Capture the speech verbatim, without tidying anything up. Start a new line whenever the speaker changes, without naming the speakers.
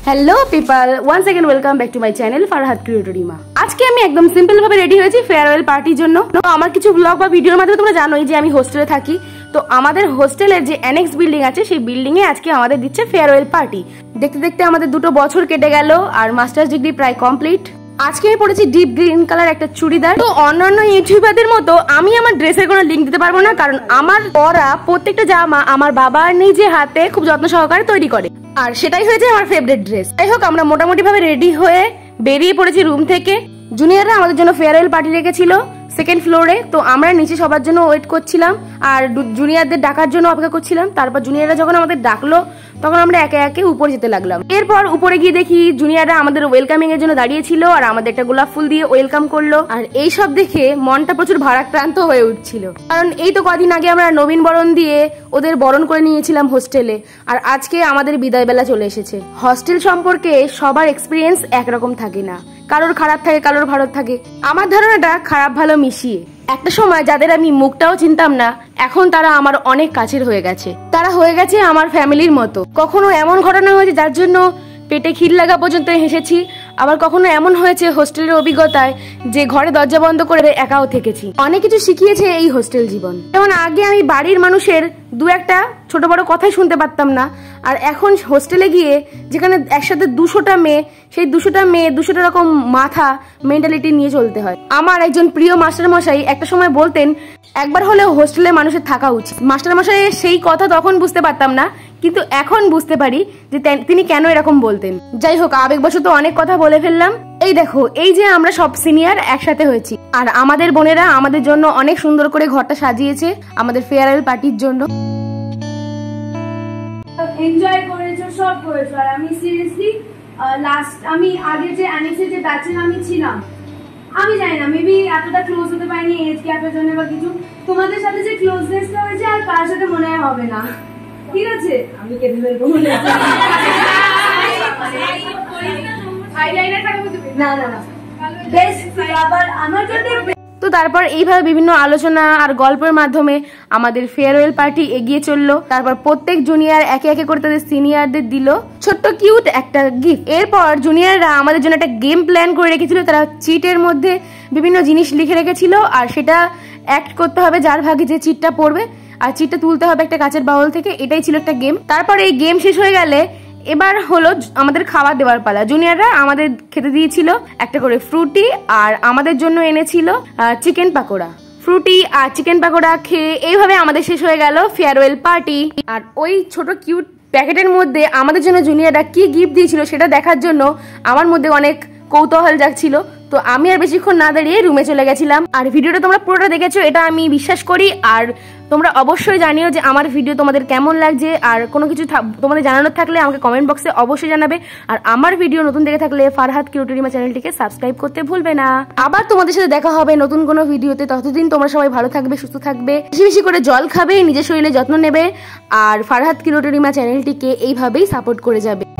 Hello people one second welcome back to my channel Farhad क्रिएटरिमा। आज के আমি একদম সিম্পল ভাবে রেডি হয়েছি ফেয়ারওয়েল পার্টির জন্য। তো আমার কিছু ব্লগ বা ভিডিওর মাধ্যমে তোমরা জানোই যে আমি হোস্টেলে থাকি। তো আমাদের হোস্টেলের যে অ্যানেক্স বিল্ডিং আছে সেই বিল্ডিং এ আজকে আমাদের দিচ্ছে ফেয়ারওয়েল পার্টি। দেখতে দেখতে আমাদের দুটো বছর কেটে গেল আর মাস্টার্স ডিগ্রি প্রায় কমপ্লিট। আজকে আমি পরেছি ডিপ গ্রিন কালার একটা চুড়িদার। তো অন্যান্য ইউটিউবারদের মতো আমি আমার ড্রেসের কোনো লিঙ্ক দিতে পারবো না, কারণ আমার পরা প্রত্যেকটা জামা আমার বাবা নিজে হাতে খুব যত্ন সহকারে তৈরি করে, আর সেটাই হয়েছে আমার ফেভারিট ড্রেস। যাই হোক, আমরা মোটামুটি ভাবে রেডি হয়ে বেরিয়ে পড়েছি রুম থেকে। জুনিয়ররা আমাদের জন্য ফেয়ারওয়েল পার্টি রেখেছিল সেকেন্ড ফ্লোরে। তো আমরা নিচে সবার জন্য ওয়েট করছিলাম আর জুনিয়রদের ডাকার জন্য অপেক্ষা করছিলাম। তারপর জুনিয়ররা যখন আমাদের ডাকলো তখন আমরা একে একে উপরে যেতে লাগলাম। এরপর উপরে গিয়ে দেখি জুনিয়ররা আমাদের ওয়েলকামিং এর জন্য দাঁড়িয়ে ছিল আর আমাদের একটা গোলাপ ফুল দিয়ে ওয়েলকাম করলো। আর এই সব দেখে মনটা প্রচুর ভারাক্রান্ত হয়ে উঠছিল, কারণ এই তো কদিন আগে আমরা নবীন বরণ দিয়ে ওদের বরণ করে নিয়েছিলাম হোস্টেলে, আর আজকে আমাদের বিদায় বেলা চলে এসেছে। হস্টেল সম্পর্কে সবার এক্সপিরিয়েন্স একরকম থাকে না, কারোর খারাপ থাকে কারোর ভালো থাকে। আমার ধারণাটা খারাপ ভালো মিশিয়ে। একটা সময় যাদের আমি মুখটাও চিনতাম না, এখন তারা আমার অনেক কাছের হয়ে গেছে। তারা হয়ে গেছে আমার ফ্যামিলির মতো। কখনো এমন ঘটনা হয়েছে যার জন্য পেটে খিল লাগা পর্যন্ত হেসেছি, আবার কখনো এমন হয়েছে হোস্টেলের অভিজ্ঞতায় যে ঘরে দরজা বন্ধ করে একাও থেকেছি। অনেক কিছু শিখিয়েছে এই হোস্টেল জীবন। যেমন আগে আমি বাড়ির মানুষের দু একটা ছোট বড় কথাই শুনতে পারতাম না, আর এখন হোস্টেলে গিয়ে যেখানে একসাথে দুশোটা মেয়ে, সেই দুশোটা মেয়ে দুশোটা রকম মাথা মেন্টালিটি নিয়ে চলতে হয়। আমার একজন প্রিয় মাস্টার মশাই একটা সময় বলতেন, একবার হলেও হোস্টেলে মানুষের থাকা উচিত। মাস্টার মশাই সেই কথা তখন বুঝতে পারতাম না, কিন্তু এখন বুঝতে পারি যে তিনি কেন এরকম বলতেন। যাই হোক, আবেগবশত অনেক কথা বলে ফেললাম। এই দেখো, এই যে আমরা সব সিনিয়র একসাথে হয়েছি, আর আমাদের বোনেরা আমাদের জন্য অনেক সুন্দর করে ঘরটা সাজিয়েছে আমাদের ফেয়ারওয়েল পার্টির জন্য।
এনজয় করেছো, সব করেছো। আর আমি সিরিয়াসলি লাস্ট আমি আগে যে অ্যানেক্সে যে ব্যাচের আমি ছিলাম, আমি জানি না মেবি এতটা ক্লোজ হতে পারিনি এজ গ্যাপের জন্য বা কিছু। তোমাদের সাথে যে ক্লোজনেসটা হয়েছে আর কার সাথে মনে হয় হবে না, ঠিক আছে? আমি কেঁদে ফেলবো মনে হয়। না না না, বেস্ট আবার আমার জন্য।
তো তারপর এইভাবে বিভিন্ন আলোচনা আর গল্পের মাধ্যমে আমাদের ফেয়ারওয়েল পার্টি এগিয়ে চললো। তারপর প্রত্যেক জুনিয়র একে একে করে তাদের সিনিয়রদের দিল ছোট্ট কিউট একটা গিফট। এরপর জুনিয়ররা আমাদের জন্য একটা গেম প্ল্যান করে রেখেছিল। তারা চিটের মধ্যে বিভিন্ন জিনিস লিখে রেখেছিল, আর সেটা অ্যাক্ট করতে হবে যার ভাগে যে চিটটা পড়বে, আর চিটটা তুলতে হবে একটা কাঁচের বাউল থেকে। এটাই ছিল একটা গেম। তারপর এই গেম শেষ হয়ে গেলে এবার হলো আমাদের খাবার দেওয়ার পালা। জুনিয়ররা আমাদের খেতে দিয়েছিল একটা করে ফ্রুটি, আর আমাদের জন্য এনেছিল চিকেন পাকোড়া। ফ্রুটি আর চিকেন পাকোড়া খেয়ে এইভাবে আমাদের শেষ হয়ে গেল ফেয়ারওয়েল পার্টি। আর ওই ছোট কিউট প্যাকেটের মধ্যে আমাদের জন্য জুনিয়ররা কি গিফট দিয়েছিল সেটা দেখার জন্য আমার মধ্যে অনেক কৌতূহল জাগছিল। তো আমি আর বেশিক্ষণ না দাঁড়িয়ে রুমে চলে গেছিলাম। আর ভিডিওটা তোমরা পুরোটা দেখেছো এটা আমি বিশ্বাস করি। আর তোমরা অবশ্যই জানিও যে আমার ভিডিও তোমাদের কেমন লাগছে, আর কোনো কিছু তোমাদের জানানোর থাকলে আমাকে কমেন্ট বক্সে অবশ্যই জানাবে। আর আমার ভিডিও নতুন দেখে থাকলে ফারহাদ ক্রিয়েটরিমা চ্যানেলটিকে সাবস্ক্রাইব করতে ভুলবে না। আবার তোমাদের সাথে দেখা হবে নতুন কোনো ভিডিওতে। ততদিন তোমরা সবাই ভালো থাকবে, সুস্থ থাকবে, বেশি বেশি করে জল খাবে, নিজের শরীরে যত্ন নেবে, আর ফারহাদ ক্রিয়েটরিমা চ্যানেলটিকে এইভাবেই সাপোর্ট করে যাবে।